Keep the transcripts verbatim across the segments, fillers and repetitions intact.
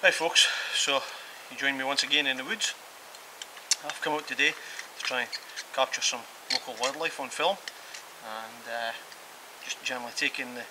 Hi folks, so you join me once again in the woods. I've come out today to try and capture some local wildlife on film and uh, just generally taking the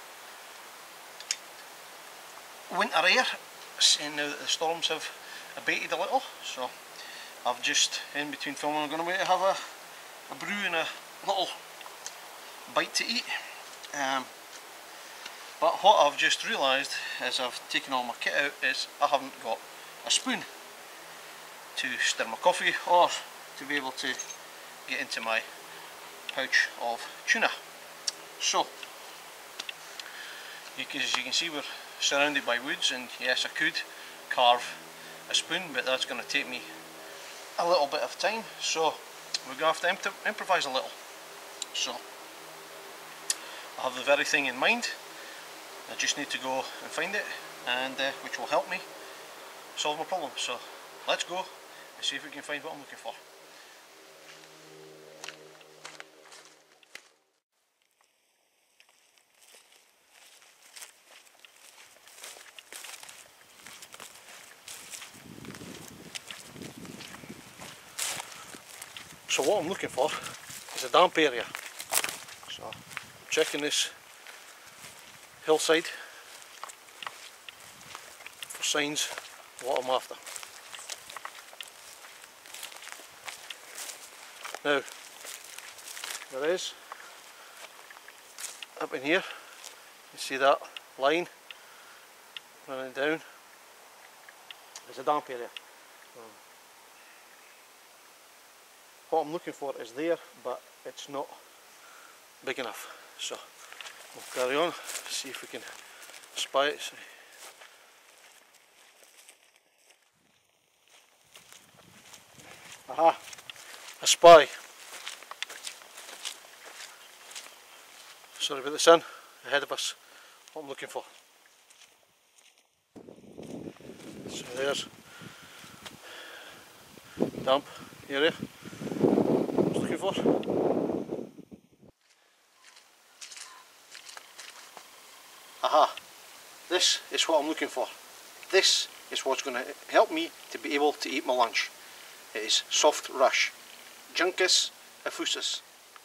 winter air, seeing now that the storms have abated a little. So I've just, in between filming, I'm going away to have a, a brew and a little bite to eat. Um, But what I've just realised as I've taken all my kit out is I haven't got a spoon to stir my coffee or to be able to get into my pouch of tuna. So, you can, as you can see, we're surrounded by woods, and yes, I could carve a spoon, but that's going to take me a little bit of time, so we're going to have to imp improvise a little. So, I have the very thing in mind. I just need to go and find it, and uh, which will help me solve my problem. So let's go and see if we can find what I'm looking for. So what I'm looking for is a damp area. So I'm checking this hillside for signs of what I'm after. Now, there is, up in here, you see that line running down. There's a damp area. Um, what I'm looking for is there, but it's not big enough. So we'll carry on, see if we can spy it. Aha, a spy. Sorry about the sun ahead of us. What I'm looking for. So there's damp area I was looking for. Aha, this is what I'm looking for. This is what's going to help me to be able to eat my lunch. It is soft rush, Juncus effusus.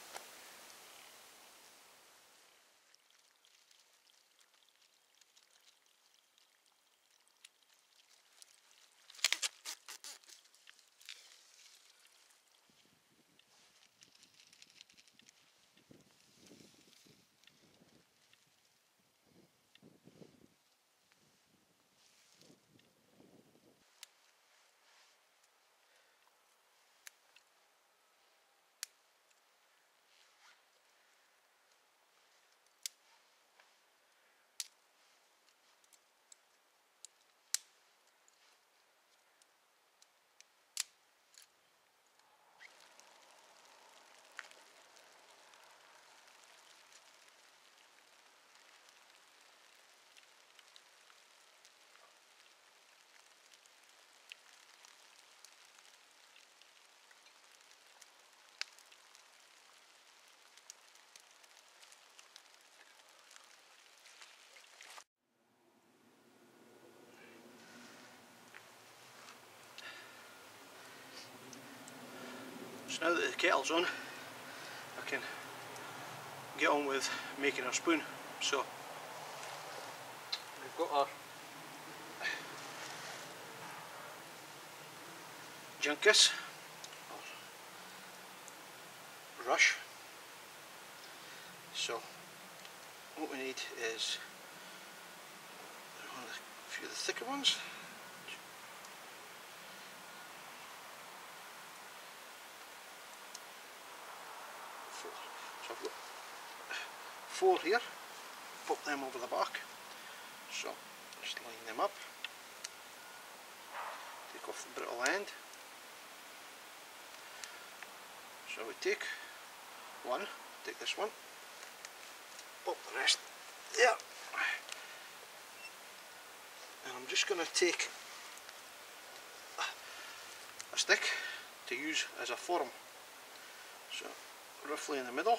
So now that the kettle's on, I can get on with making our spoon. So we've got our Juncus, or rush. So what we need is one of the, a few of the thicker ones. Four. So I've got four here. Pop them over the back. So just line them up. Take off the brittle end. So we take one, take this one, pop the rest there, and I'm just going to take a stick to use as a form. So roughly in the middle.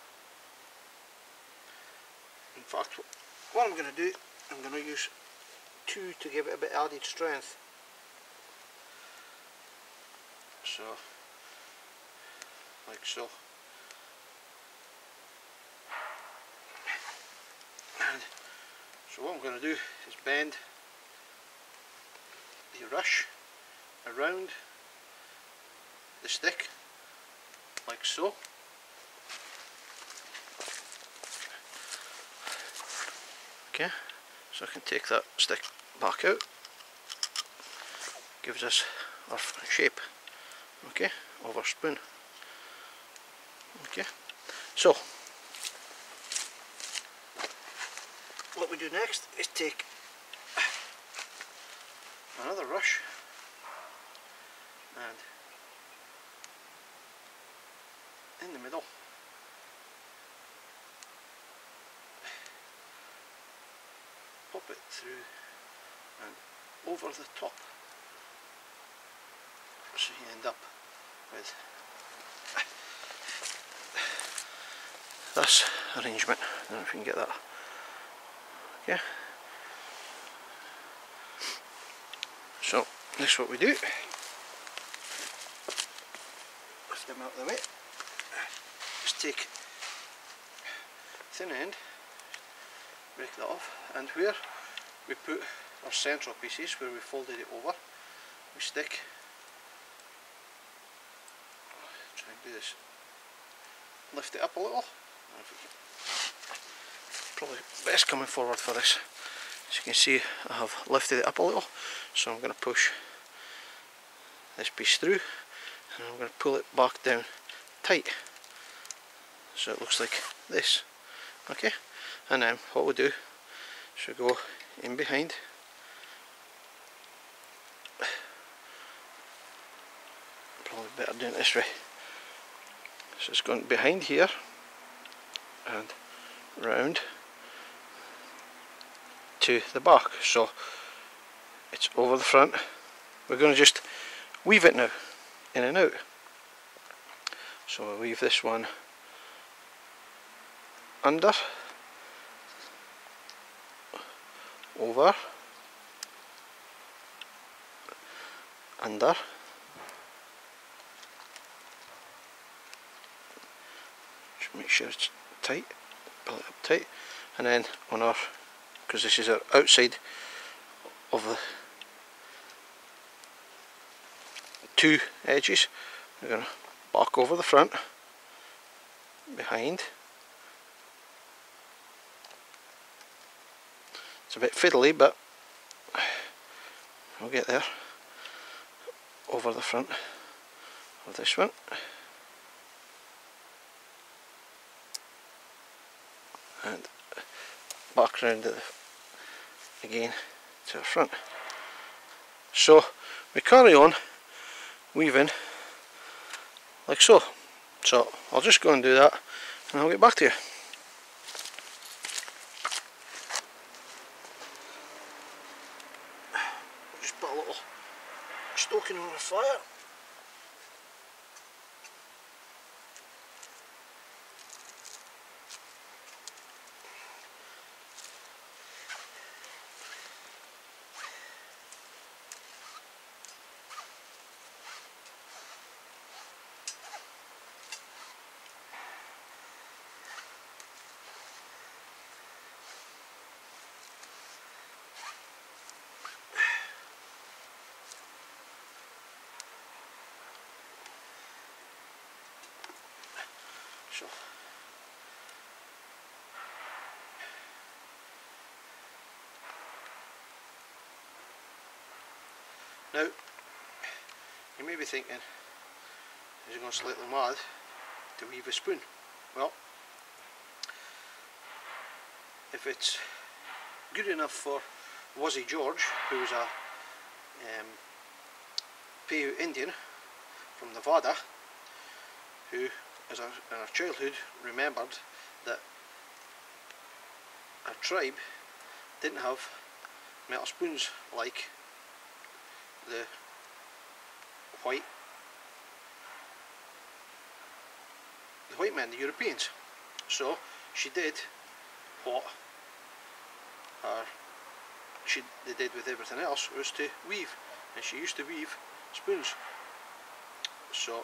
In fact, what I'm going to do, I'm going to use two to give it a bit added strength. So, like so. And so what I'm going to do is bend the rush around the stick, like so. Okay, so I can take that stick back out, gives us our shape, okay, of our spoon. Okay, so what we do next is take another rush and in the middle pop it through and over the top, so you end up with this arrangement. I don't know if you can get that. Okay, so this is what we do. Lift them out of the way. Just take thin end, break that off, and where we put our central pieces, where we folded it over, we stick, try and do this, lift it up a little. Probably best coming forward for this. As you can see, I have lifted it up a little, so I'm going to push this piece through and I'm going to pull it back down tight, so it looks like this. Okay, and then what we'll do is we'll go in behind, probably better doing it this way, so it's going behind here and round to the back, so it's over the front. We're going to just weave it now, in and out. So we'll weave this one under, over, under, just make sure it's tight, pull it up tight, and then on our, because this is our outside of the two edges, we're going to back over the front, behind. It's a bit fiddly, but we'll get there. Over the front of this one, and back round the, again to the front. So we carry on weaving like so. So I'll just go and do that and I'll get back to you. Just put a little stoking on the fire. So now you may be thinking, is he going slightly mad to weave a spoon? Well, if it's good enough for Wazzy George, who's a um, Paiute Indian from Nevada, who as our, in our childhood remembered that our tribe didn't have metal spoons like the white the white men, the Europeans. So she did what our she they did with everything else was to weave, and she used to weave spoons. So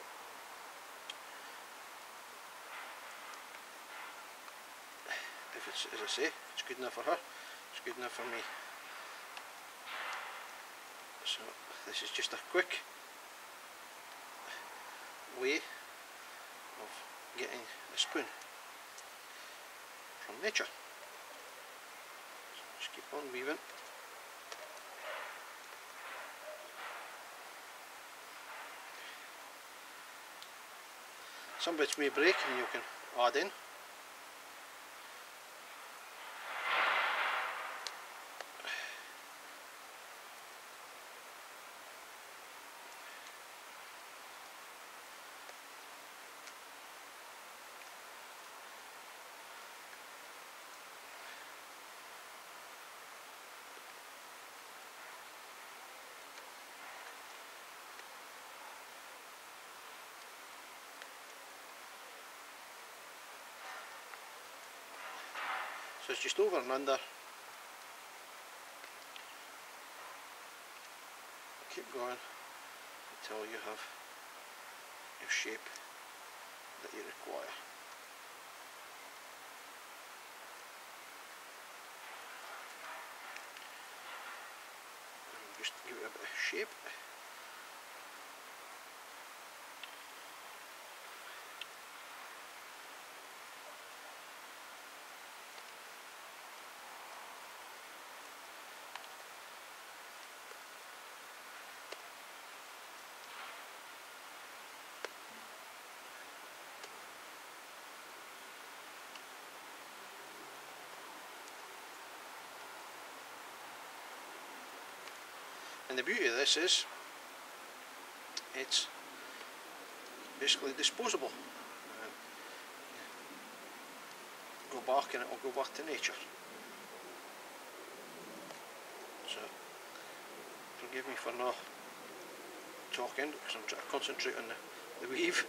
if it's, as I say, it's good enough for her, it's good enough for me. So this is just a quick way of getting a spoon from nature. So just keep on weaving. Some bits may break and you can add in. So it's just over and under. Keep going until you have your shape that you require. And just give it a bit of shape. And the beauty of this is it's basically disposable. Um, go back and it will go back to nature. So forgive me for not talking because I'm trying to concentrate on the, the weave.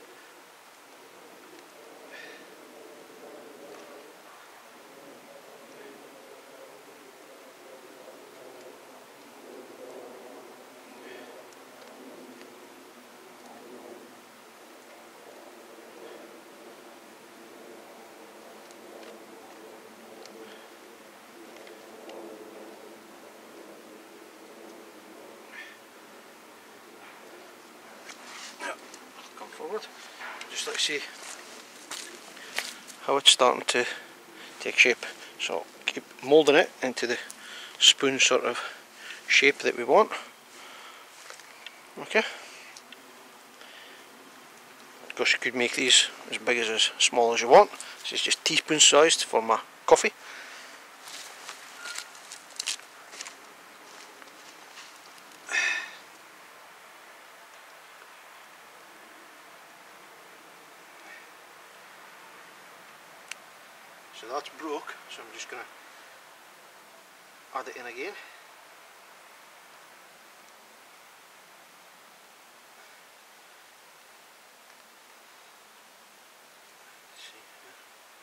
Forward, just like see how it's starting to take shape. So keep moulding it into the spoon sort of shape that we want. Okay. Of course you could make these as big as as small as you want. This is just teaspoon sized for my coffee. So that's broke, so I'm just going to add it in again. Let's see here.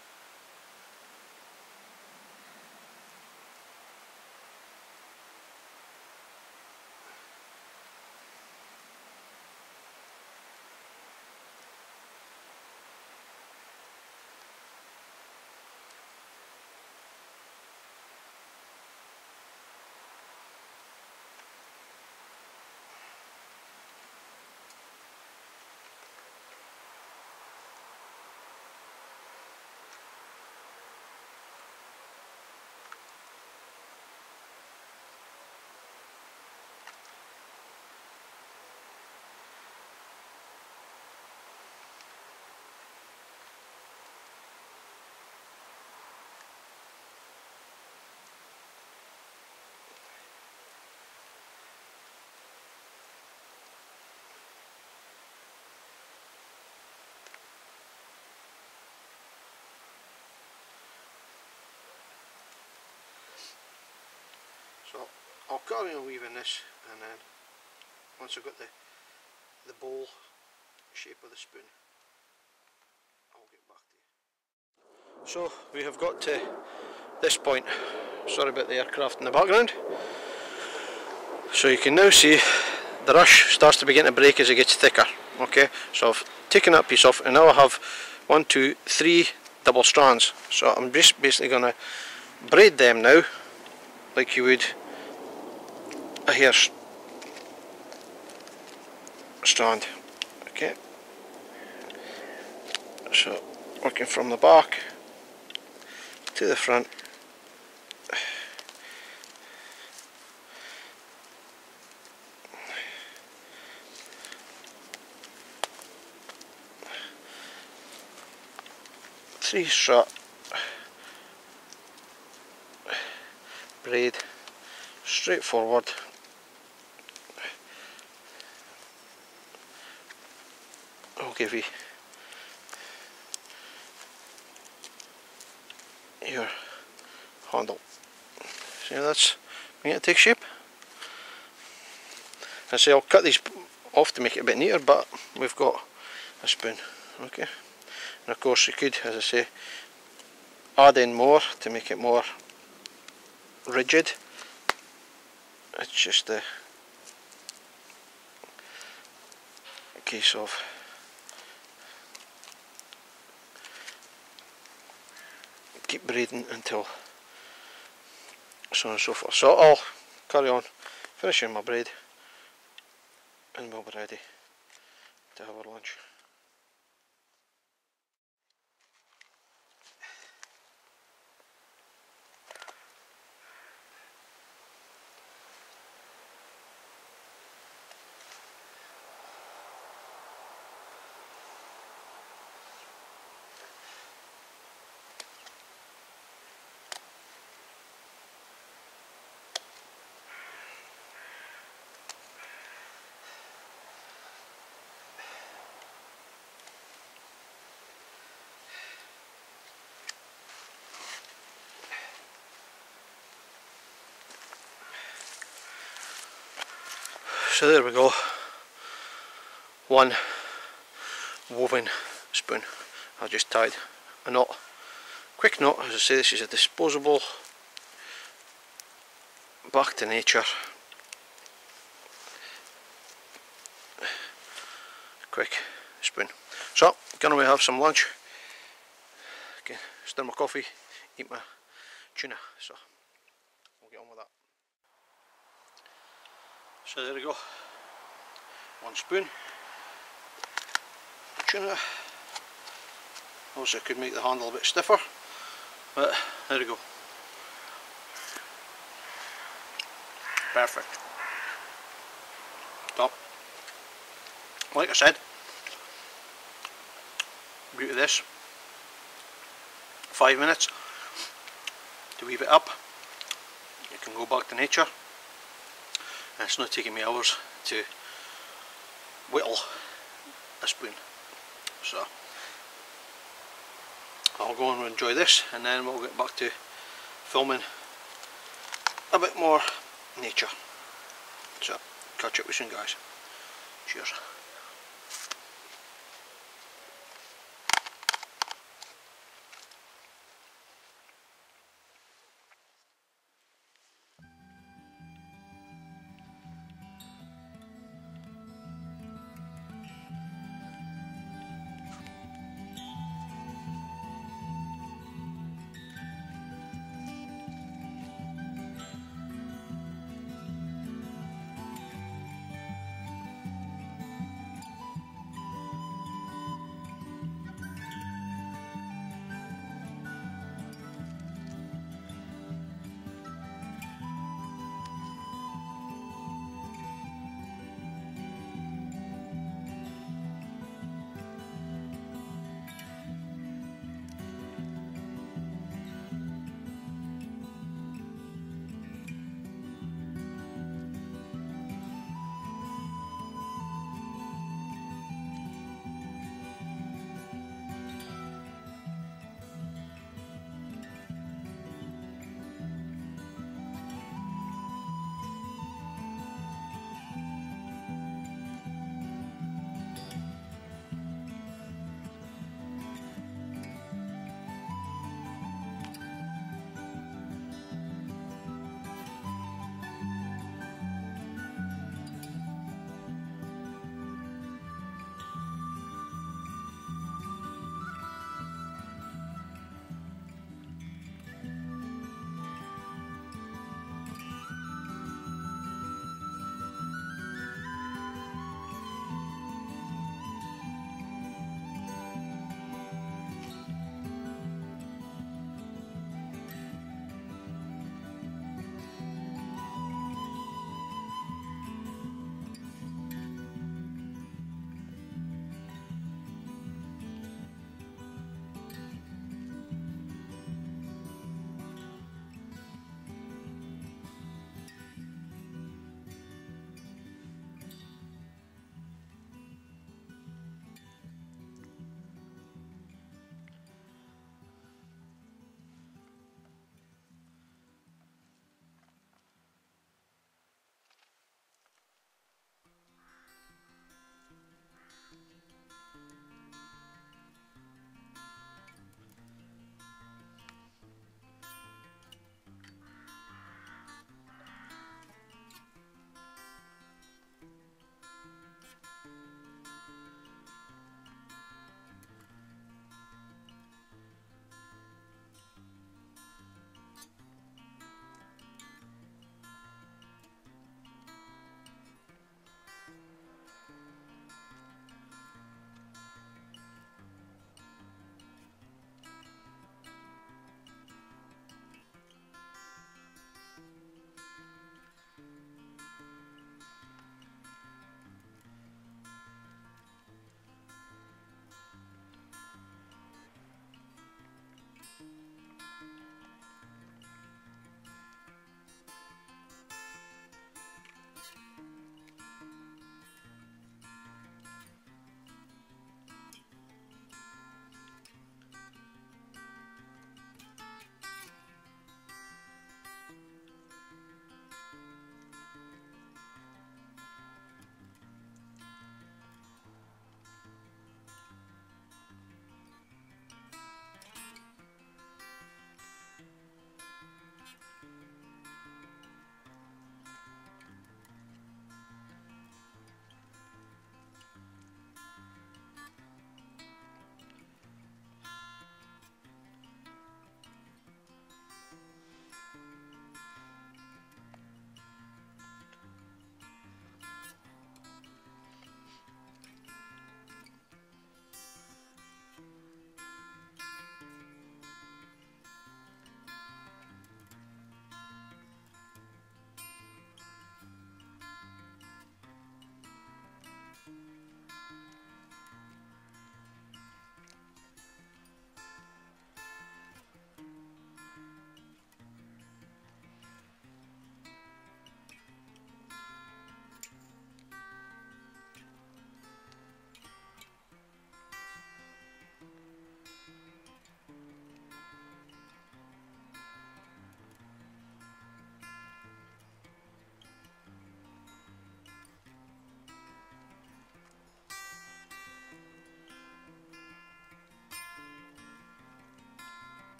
So I'll carry on weaving this, and then once I've got the the bowl shape of the spoon, I'll get back to you. So we have got to this point. Sorry about the aircraft in the background. So you can now see the rush starts to begin to break as it gets thicker. Okay, so I've taken that piece off and now I have one, two, three double strands. So I'm just basically going to braid them now like you would a hair strand. Okay, so working from the back to the front. Three strap braid, straightforward. I'll give you your handle. See how that's beginning to take shape? I say I'll cut these off to make it a bit neater, but we've got a spoon. Okay, and of course you could, as I say, add in more to make it more rigid. It's just a case of keep braiding until so on and so forth. So I'll carry on finishing my braid and we'll be ready to have our lunch. So there we go, one woven spoon. I just tied a knot, quick knot. As I say, this is a disposable, back to nature, quick spoon. So, gonna we have some lunch, okay, stir my coffee, eat my tuna, so we'll get on with that. So there we go, one spoon, tuna. Also could make the handle a bit stiffer, but there we go. Perfect. Top. Like I said, beauty of this, five minutes to weave it up. You can go back to nature. And it's not taking me hours to whittle a spoon. So I'll go and enjoy this and then we'll get back to filming a bit more nature. So catch up with you soon, guys. Cheers.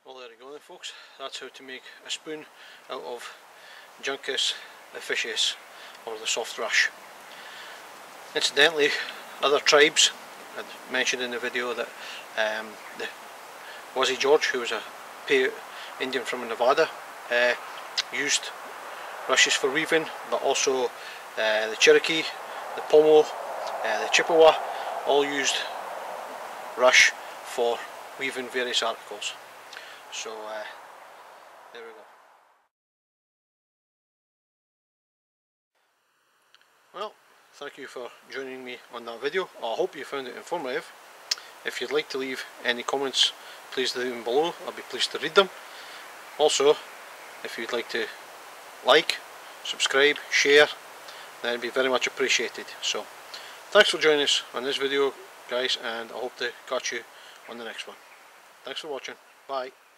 Well, there you go then folks, that's how to make a spoon out of Juncus officius, or the soft rush. Incidentally, other tribes, I mentioned in the video that um, the Wazzy George, who was a Paiute Indian from Nevada, uh, used rushes for weaving, but also uh, the Cherokee, the Pomo, uh, the Chippewa all used rush for weaving various articles. So uh, there we go. Well, thank you for joining me on that video. I hope you found it informative. If you'd like to leave any comments, please leave them below. I'll be pleased to read them. Also, if you'd like to like, subscribe, share, then it'd be very much appreciated. So, thanks for joining us on this video, guys, and I hope to catch you on the next one. Thanks for watching. Bye.